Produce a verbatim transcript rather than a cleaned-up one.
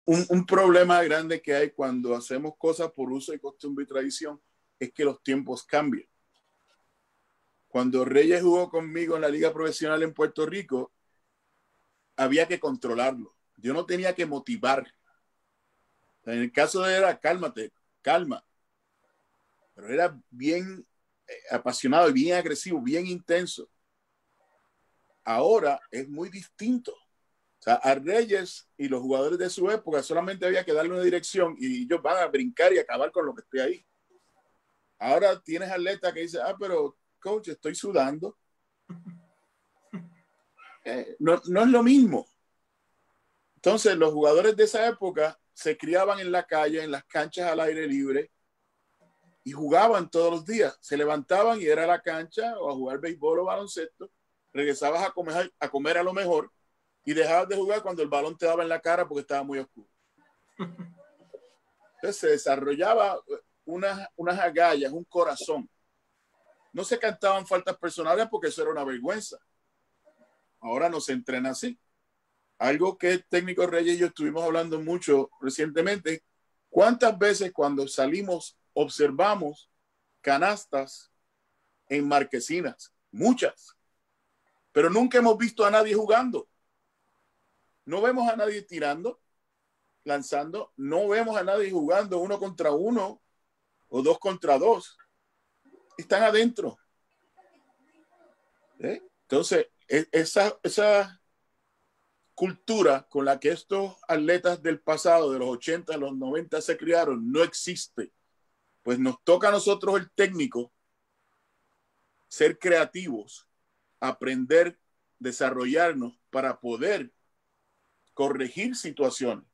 un, un problema grande que hay cuando hacemos cosas por uso y costumbre y tradición es que los tiempos cambian. Cuando Reyes jugó conmigo en la liga profesional en Puerto Rico, había que controlarlo. Yo no tenía que motivar. En el caso de él era cálmate, calma. Pero era bien apasionado y bien agresivo, bien intenso. Ahora es muy distinto. O sea, a Reyes y los jugadores de su época solamente había que darle una dirección y ellos van a brincar y acabar con lo que esté ahí. Ahora tienes atletas que dicen, ah, pero coach, estoy sudando. Eh, no, no es lo mismo. Entonces, los jugadores de esa época se criaban en la calle, en las canchas al aire libre y jugaban todos los días. Se levantaban y era a la cancha o a jugar béisbol o baloncesto. Regresabas a comer, a comer a lo mejor y dejabas de jugar cuando el balón te daba en la cara porque estaba muy oscuro. Entonces se desarrollaba unas, unas agallas, un corazón. No se cantaban faltas personales porque eso era una vergüenza. Ahora no se entrena así. Algo que el técnico Reyes y yo estuvimos hablando mucho recientemente, ¿cuántas veces cuando salimos observamos canastas en marquesinas? Muchas. Pero nunca hemos visto a nadie jugando. No vemos a nadie tirando, lanzando. No vemos a nadie jugando uno contra uno o dos contra dos. Están adentro. ¿Eh? Entonces, esa, esa cultura con la que estos atletas del pasado, de los ochenta, los noventa se criaron, no existe. Pues nos toca a nosotros el técnico ser creativos, aprender, desarrollarnos para poder corregir situaciones.